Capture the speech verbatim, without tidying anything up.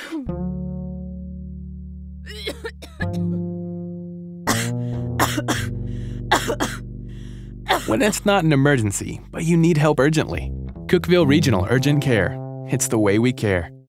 When it's not an emergency, but you need help urgently, Cookeville Regional Urgent Care. It's the way we care.